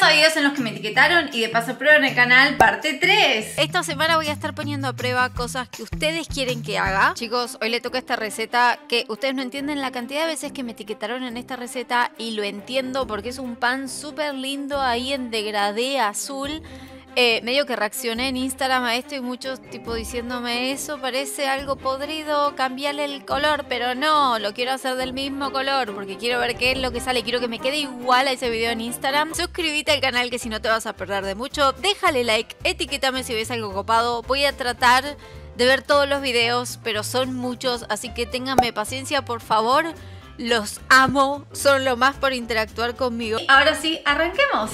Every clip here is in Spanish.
a videos en los que me etiquetaron y de paso prueba en el canal parte 3. Esta semana voy a estar poniendo a prueba cosas que ustedes quieren que haga. Chicos, hoy le toca esta receta que ustedes no entienden la cantidad de veces que me etiquetaron en esta receta y lo entiendo porque es un pan súper lindo ahí en degradé azul. Medio que reaccioné en Instagram a esto y muchos tipo diciéndome eso parece algo podrido, cambiarle el color, pero no, lo quiero hacer del mismo color porque quiero ver qué es lo que sale, quiero que me quede igual a ese video en Instagram. Suscríbete al canal que si no te vas a perder de mucho, déjale like, etiquétame si ves algo copado, voy a tratar de ver todos los videos, pero son muchos, así que ténganme paciencia por favor, los amo, son lo más por interactuar conmigo. Ahora sí, arranquemos.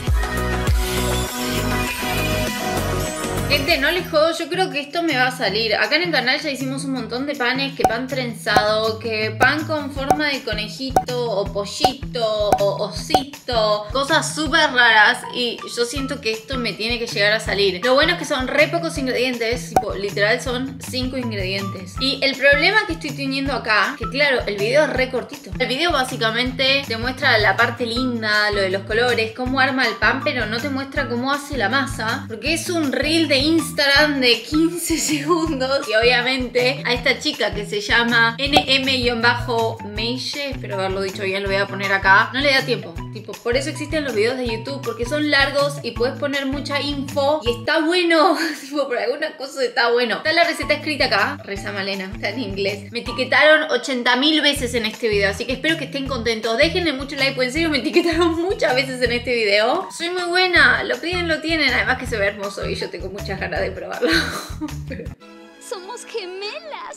Gente, no les jodo, yo creo que esto me va a salir. Acá en el canal ya hicimos un montón de panes, que pan trenzado, que pan con forma de conejito o pollito o osito, cosas súper raras y yo siento que esto me tiene que llegar a salir. Lo bueno es que son re pocos ingredientes, tipo, literal son 5 ingredientes. Y el problema que estoy teniendo acá, que claro, el video es re cortito. El video básicamente te muestra la parte linda, lo de los colores, cómo arma el pan, pero no te muestra cómo hace la masa, porque es un reel de Instagram de 15 segundos y obviamente a esta chica que se llama nm-meille, espero haberlo dicho bien, lo voy a poner acá, no le da tiempo, tipo, por eso existen los videos de YouTube, porque son largos y puedes poner mucha info y está bueno, tipo, por alguna cosa está bueno. Está la receta escrita acá, Reza Malena, está en inglés. Me etiquetaron 80.000 veces en este video, así que espero que estén contentos. Déjenle mucho like, porque en serio me etiquetaron muchas veces en este video. Soy muy buena, lo piden, lo tienen, además que se ve hermoso y yo tengo muchas ganas de probarlo. Somos gemelas.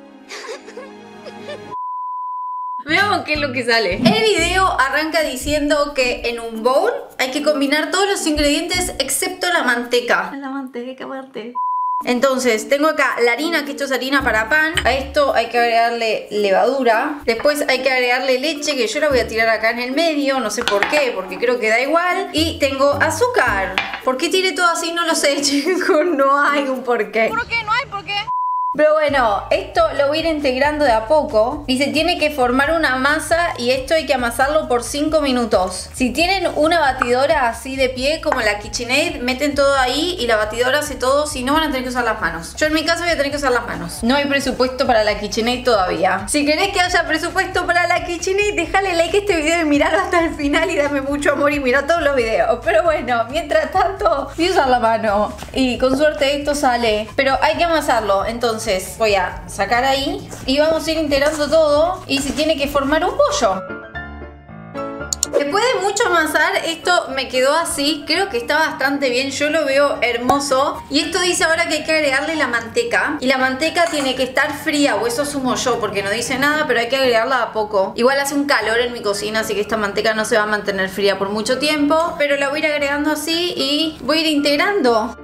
Veamos qué es lo que sale. El video arranca diciendo que en un bowl hay que combinar todos los ingredientes excepto la manteca. La manteca, aparte. Entonces, tengo acá la harina, que esto es harina para pan. A esto hay que agregarle levadura. Después hay que agregarle leche, que yo la voy a tirar acá en el medio. No sé por qué, porque creo que da igual. Y tengo azúcar. ¿Por qué tiré todo así? No lo sé, chicos. No hay un porqué. ¿Por qué? ¿No hay por qué? Pero bueno, esto lo voy a ir integrando de a poco y se tiene que formar una masa y esto hay que amasarlo por 5 minutos. Si tienen una batidora así de pie como la KitchenAid, meten todo ahí y la batidora hace todo, si no van a tener que usar las manos. Yo en mi caso voy a tener que usar las manos. No hay presupuesto para la KitchenAid todavía. Si querés que haya presupuesto para la KitchenAid, dejale like a este video y miralo hasta el final y dame mucho amor y mira todos los videos. Pero bueno, mientras tanto voy a usar la mano y con suerte esto sale. Pero hay que amasarlo, entonces voy a sacar ahí y vamos a ir integrando todo y se tiene que formar un pollo. Después de mucho amasar, esto me quedó así. Creo que está bastante bien, yo lo veo hermoso. Y esto dice ahora que hay que agregarle la manteca. Y la manteca tiene que estar fría, o eso asumo yo, porque no dice nada, pero hay que agregarla a poco. Igual hace un calor en mi cocina, así que esta manteca no se va a mantener fría por mucho tiempo. Pero la voy a ir agregando así y voy a ir integrando.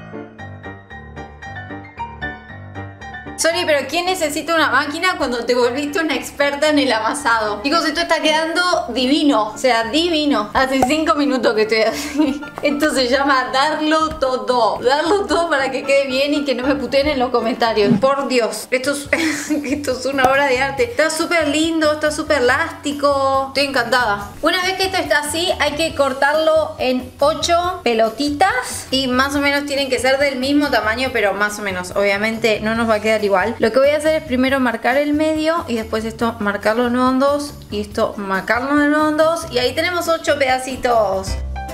Sorry, pero ¿quién necesita una máquina cuando te volviste una experta en el amasado? Chicos, esto está quedando divino. O sea, divino. Hace 5 minutos que estoy así. Esto se llama darlo todo. Darlo todo para que quede bien y que no me puteen en los comentarios. Por Dios. Esto es una obra de arte. Está súper lindo, está súper elástico. Estoy encantada. Una vez que esto está así, hay que cortarlo en 8 pelotitas. Y más o menos tienen que ser del mismo tamaño, pero más o menos. Obviamente no nos va a quedar igual. Lo que voy a hacer es primero marcar el medio y después esto marcarlo de nuevo en 2 y esto marcarlo de nuevo en 2 y ahí tenemos 8 pedacitos.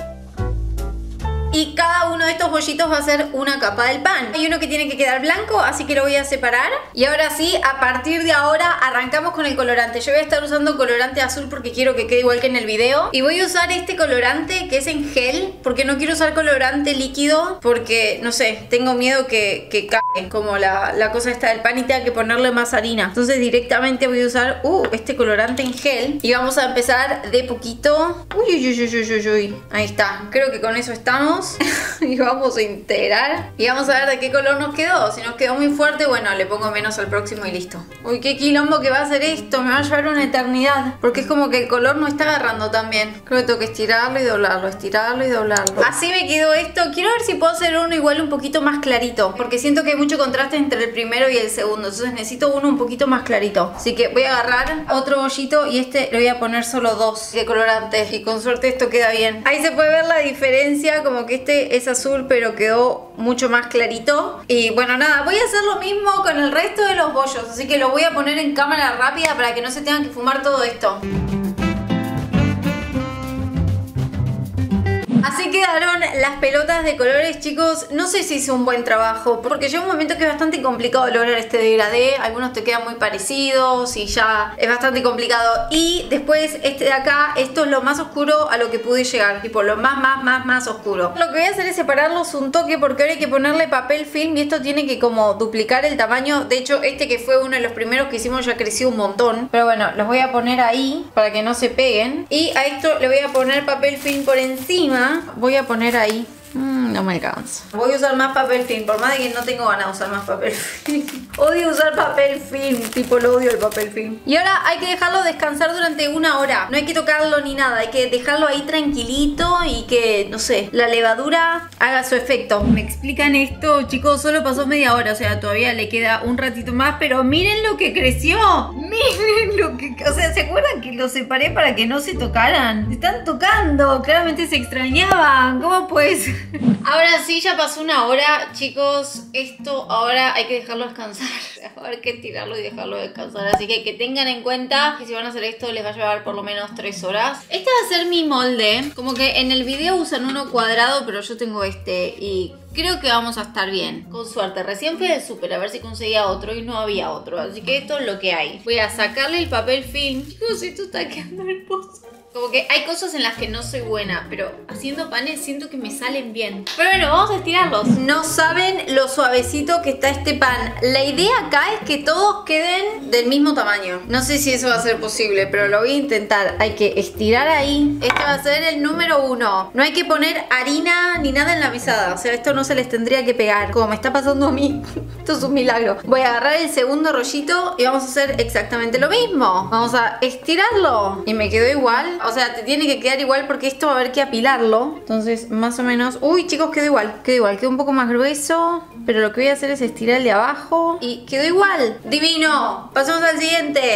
Y cada uno de estos bollitos va a ser una capa del pan. Hay uno que tiene que quedar blanco, así que lo voy a separar. Y ahora sí, a partir de ahora arrancamos con el colorante. Yo voy a estar usando colorante azul porque quiero que quede igual que en el video. Y voy a usar este colorante que es en gel, porque no quiero usar colorante líquido, porque, no sé, tengo miedo que cae como la cosa esta del pan y tenga que ponerle más harina. Entonces directamente voy a usar este colorante en gel. Y vamos a empezar de poquito. Uy, uy, uy, uy, uy, uy. Ahí está, creo que con eso estamos. Y vamos Vamos a integrar y vamos a ver de qué color nos quedó. Si nos quedó muy fuerte, bueno, le pongo menos al próximo y listo. Uy, qué quilombo que va a hacer esto. Me va a llevar una eternidad. Porque es como que el color no está agarrando tan bien. Creo que tengo que estirarlo y doblarlo, estirarlo y doblarlo. Así me quedó esto. Quiero ver si puedo hacer uno igual un poquito más clarito. Porque siento que hay mucho contraste entre el primero y el segundo. Entonces necesito uno un poquito más clarito. Así que voy a agarrar otro bollito y este le voy a poner solo 2 de colorante. Y con suerte esto queda bien. Ahí se puede ver la diferencia. Como que este es azul pero quedó mucho más clarito. Y bueno, nada, voy a hacer lo mismo con el resto de los bollos. Así que lo voy a poner en cámara rápida para que no se tengan que fumar todo esto. Así quedaron las pelotas de colores, chicos. No sé si hice un buen trabajo, porque llega un momento que es bastante complicado lograr este degradé. Algunos te quedan muy parecidos y ya es bastante complicado. Y después este de acá, esto es lo más oscuro a lo que pude llegar. Tipo lo más oscuro. Lo que voy a hacer es separarlos un toque, porque ahora hay que ponerle papel film y esto tiene que como duplicar el tamaño. De hecho, este que fue uno de los primeros que hicimos ya creció un montón. Pero bueno, los voy a poner ahí para que no se peguen. Y a esto le voy a poner papel film por encima. Voy a poner ahí. No me alcanza. Voy a usar más papel film, por más de que no tengo ganas de usar más papel film. Odio usar papel film, tipo lo odio el papel film. Y ahora hay que dejarlo descansar durante 1 hora. No hay que tocarlo ni nada, hay que dejarlo ahí tranquilito y que, no sé, la levadura haga su efecto. ¿Me explican esto? Chicos, solo pasó media hora, o sea, todavía le queda un ratito más, pero miren lo que creció. Miren lo que... O sea, ¿se acuerdan que los separé para que no se tocaran? Se están tocando, claramente se extrañaban. ¿Cómo pues? Ahora sí, ya pasó 1 hora, chicos. Esto ahora hay que dejarlo descansar. Hay que tirarlo y dejarlo descansar. Así que tengan en cuenta que si van a hacer esto les va a llevar por lo menos 3 horas. Este va a ser mi molde. Como que en el video usan uno cuadrado, pero yo tengo este y creo que vamos a estar bien. Con suerte. Recién fui al súper a ver si conseguía otro y no había otro. Así que esto es lo que hay. Voy a sacarle el papel film. Chicos, esto está quedando hermoso. Como que hay cosas en las que no soy buena, pero haciendo panes siento que me salen bien. Pero bueno, vamos a estirarlos. No saben lo suavecito que está este pan. La idea acá es que todos queden del mismo tamaño. No sé si eso va a ser posible, pero lo voy a intentar. Hay que estirar ahí. Este va a ser el número 1. No hay que poner harina ni nada en la mesada. O sea, esto no se les tendría que pegar, como me está pasando a mí. Esto es un milagro. Voy a agarrar el segundo rollito y vamos a hacer exactamente lo mismo. Vamos a estirarlo. Y me quedó igual. O sea, te tiene que quedar igual porque esto va a haber que apilarlo. Entonces, más o menos... Uy, chicos, quedó igual. Quedó un poco más grueso. Pero lo que voy a hacer es estirar el de abajo. Y quedó igual. ¡Divino! Pasemos al siguiente.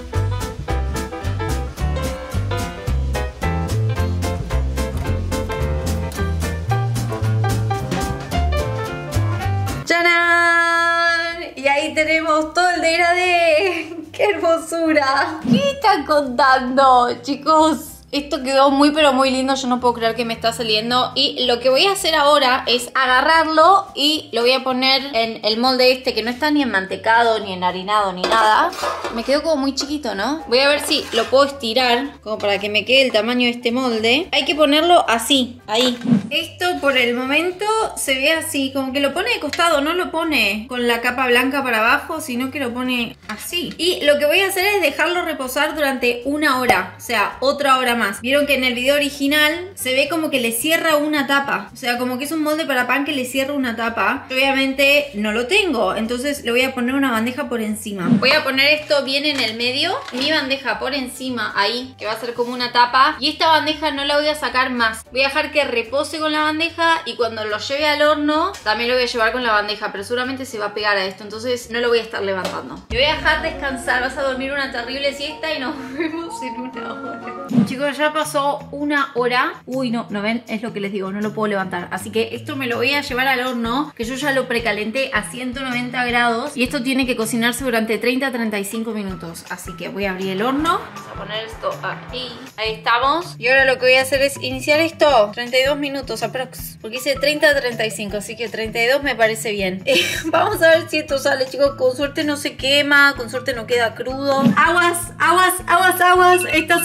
¡Tarán! Y ahí tenemos todo el degradé. ¡Qué hermosura! ¿Qué están contando, chicos? Esto quedó muy pero muy lindo, yo no puedo creer que me está saliendo. Y lo que voy a hacer ahora es agarrarlo y lo voy a poner en el molde este que no está ni enmantecado, ni enharinado, ni nada. Me quedó como muy chiquito, ¿no? Voy a ver si lo puedo estirar como para que me quede el tamaño de este molde. Hay que ponerlo así, ahí. Esto por el momento se ve así, como que lo pone de costado, no lo pone con la capa blanca para abajo, sino que lo pone así. Y lo que voy a hacer es dejarlo reposar durante 1 hora, o sea, otra hora más. Vieron que en el video original se ve como que le cierra una tapa, o sea, como que es un molde para pan que le cierra una tapa. Obviamente no lo tengo, entonces le voy a poner una bandeja por encima. Voy a poner esto bien en el medio, mi bandeja por encima ahí, que va a ser como una tapa. Y esta bandeja no la voy a sacar más, voy a dejar que repose con la bandeja y cuando lo lleve al horno también lo voy a llevar con la bandeja, pero seguramente se va a pegar a esto, entonces no lo voy a estar levantando. Te voy a dejar descansar, vas a dormir una terrible siesta y nos vemos en 1 hora. Chicos, ya pasó 1 hora. Uy, no ven, es lo que les digo, no lo puedo levantar. Así que esto me lo voy a llevar al horno, que yo ya lo precalenté a 190 grados. Y esto tiene que cocinarse durante 30 a 35 minutos. Así que voy a abrir el horno. Vamos a poner esto ahí. Ahí estamos. Y ahora lo que voy a hacer es iniciar esto. 32 minutos aprox. Porque hice 30 a 35, así que 32 me parece bien. Vamos a ver si esto sale, chicos. Con suerte no se quema, con suerte no queda crudo. Aguas, aguas, aguas, aguas. Está sonando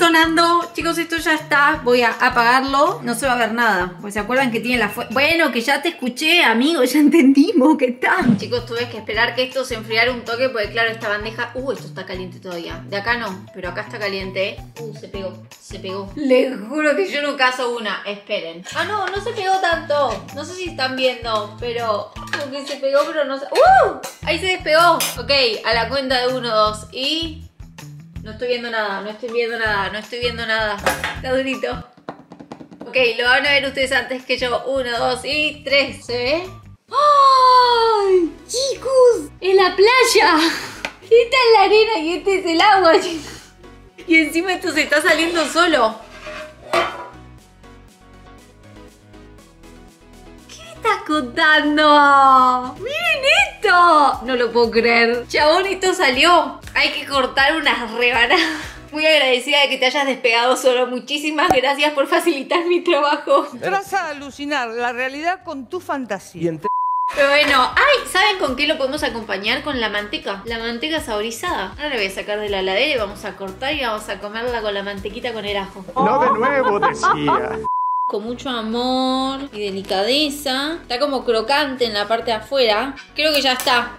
listo. Chicos, esto ya está. Voy a apagarlo. No se va a ver nada. Pues se acuerdan que tiene la fuerza. Bueno, que ya te escuché, amigo. Ya entendimos que está. Chicos, tuve que esperar que esto se enfriara un toque. Porque claro, esta bandeja... esto está caliente todavía. De acá no, pero acá está caliente. Se pegó. Se pegó. Les juro que yo no caso una. Esperen. Ah, no, no se pegó tanto. No sé si están viendo, pero... como que se pegó, pero no se... Ahí se despegó. Ok, a la cuenta de 1, 2 y... no estoy viendo nada, no estoy viendo nada, no estoy viendo nada. Está durito. Ok, lo van a ver ustedes antes que yo. 1, 2 y 3. ¿Se ve? ¡Ay! ¡Chicos! ¡En la playa! Esta es la arena y este es el agua, chicos. Y encima esto se está saliendo solo. ¿Qué me estás contando? ¡Miren esto! No lo puedo creer. Chabón, esto salió. Hay que cortar unas rebanadas. Muy agradecida de que te hayas despegado solo. Muchísimas gracias por facilitar mi trabajo. Te vas a alucinar la realidad con tu fantasía. Pero bueno, ¿saben con qué lo podemos acompañar? Con la manteca. La manteca saborizada. Ahora la voy a sacar de la heladera y vamos a cortar y vamos a comerla con la mantequita con el ajo. No de nuevo, decía. Con mucho amor y delicadeza. Está como crocante en la parte de afuera. Creo que ya está.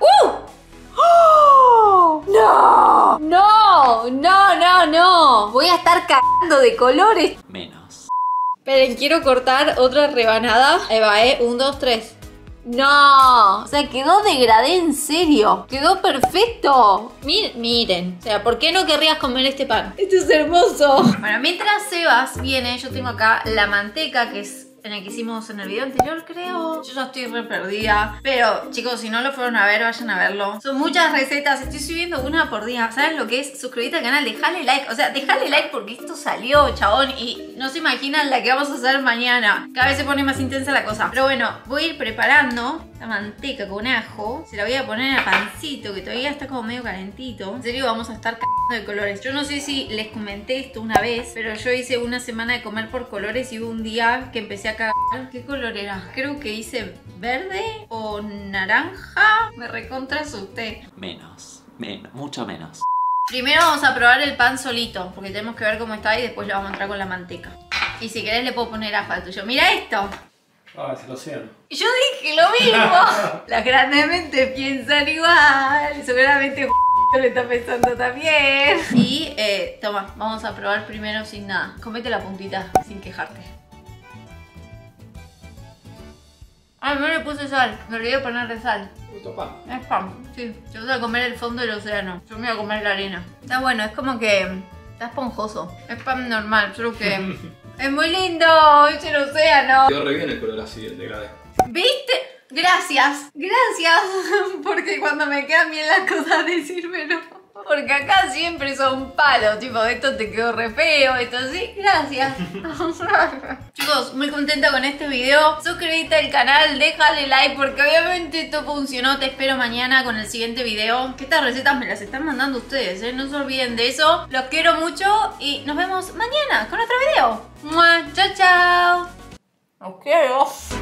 ¡Oh! ¡No! ¡No! ¡No, no, no! Voy a estar cagando de colores. Menos. Esperen, quiero cortar otra rebanada. Ahí va, 1, 2, 3. No, o sea, quedó degradé en serio. Quedó perfecto. Miren, o sea, ¿por qué no querrías comer este pan? Esto es hermoso. Bueno, mientras Sebas viene, yo tengo acá la manteca, que es en el que hicimos en el video anterior, creo. Yo ya estoy re perdida. Pero, chicos, si no lo fueron a ver, vayan a verlo. Son muchas recetas. Estoy subiendo una por día. ¿Saben lo que es? Suscríbete al canal, dejale like. O sea, dejale like porque esto salió, chabón. Y no se imaginan la que vamos a hacer mañana. Cada vez se pone más intensa la cosa. Pero bueno, voy a ir preparando la manteca con ajo. Se la voy a poner al pancito, que todavía está como medio calentito. En serio, vamos a estar cagando de colores. Yo no sé si les comenté esto una vez, pero yo hice una semana de comer por colores y hubo un día que empecé a cagar. ¿Qué color era? Creo que hice verde o naranja. Me recontra asusté. Menos, mucho menos. Primero vamos a probar el pan solito, porque tenemos que ver cómo está y después lo vamos a entrar con la manteca. Y si querés le puedo poner ajo al tuyo. Mira esto. Es el océano. Yo dije lo mismo. Las grandes mentes piensan igual. Seguramente lo está pensando también. Y toma, vamos a probar primero sin nada. Comete la puntita sin quejarte. Ay, no le puse sal. Me olvidé de ponerle sal. Es pan, sí. Yo voy a comer el fondo del océano. Yo me voy a comer la arena. Está bueno, es como que está esponjoso. Es pan normal, solo que es muy lindo. Es el océano. Quedó re bien el color así, el degradé. ¿Viste? Gracias. Gracias. Porque cuando me quedan bien las cosas, decírmelo. Porque acá siempre son palos, tipo, esto te quedó re feo, esto sí, gracias. Chicos, muy contenta con este video. Suscríbete al canal, déjale like, porque obviamente esto funcionó. Te espero mañana con el siguiente video. Que estas recetas me las están mandando ustedes, ¿eh? No se olviden de eso. Los quiero mucho y nos vemos mañana con otro video. ¡Mua! ¡Chao, chao! Los quiero.